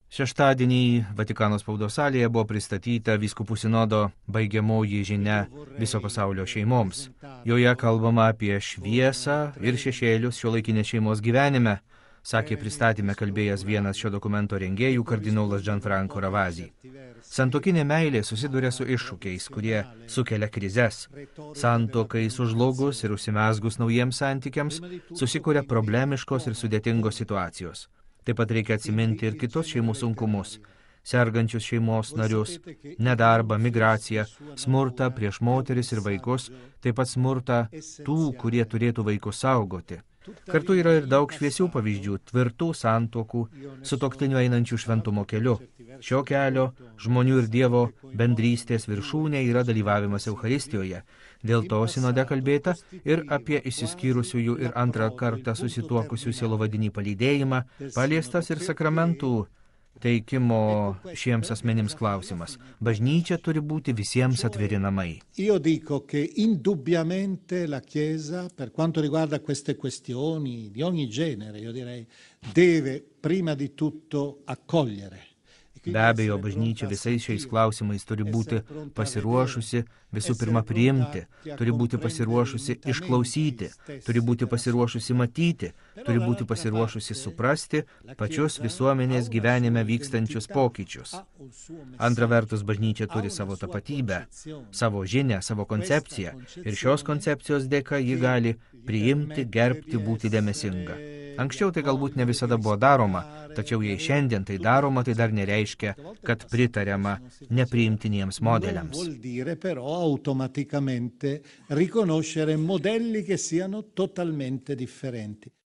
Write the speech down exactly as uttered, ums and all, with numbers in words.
Šeštadienį Vatikano spaudos salėje buvo pristatyta vyskupų sinodo baigiamoji žinia viso pasaulio šeimoms. Joje kalbama apie šviesą ir šešėlius šiuolaikinės šeimos gyvenime, sakė pristatyme kalbėjęs vienas šio dokumento rengėjų kardinolas Gianfranco Ravasi. Santuokinė meilė susiduria su iššūkiais, kurie sukelia krizes. Santuokai sužlugus ir užsimezgus naujiems santykiams susikuria problemiškos ir sudėtingos situacijos. Taip pat reikia atsiminti ir kitus šeimų sunkumus – sergančius šeimos narius, nedarbą, migraciją, smurtą prieš moteris ir vaikus, taip pat smurtą tų, kurie turėtų vaikus saugoti. Kartu yra ir daug šviesių pavyzdžių, tvirtų santuokų, sutuoktinių einančių šventumo keliu. Šio kelio žmonių ir Dievo bendrystės viršūnė yra dalyvavimas Eucharistijoje. Dėl to sinode kalbėta ir apie išsiskyrusiųjų ir antrą kartą susituokusių sielovadinį palydėjimą, paliestas ir sakramentų teikimo šiems asmenims klausimas. Bažnyčia turi būti visiems atviri namai. Io dico che indubbiamente la Chiesa, per quanto riguarda queste questioni di ogni genere, io direi, deve prima di tutto accogliere. Be abejo, bažnyčia visais šiais klausimais turi būti pasiruošusi visų pirma priimti, turi būti pasiruošusi išklausyti, turi būti pasiruošusi matyti, turi būti pasiruošusi suprasti pačius visuomenės gyvenime vykstančius pokyčius. Antra vertus, bažnyčia turi savo tapatybę, savo žinią, savo koncepciją ir šios koncepcijos dėka ji gali priimti, gerbti, būti dėmesinga. Anksčiau tai galbūt ne visada buvo daroma, tačiau jei šiandien tai daroma, tai dar nereiškia, kad pritariama nepriimtiniems modeliams. Vuol dire però automaticamente riconoscere modelli che siano totalmente differenti.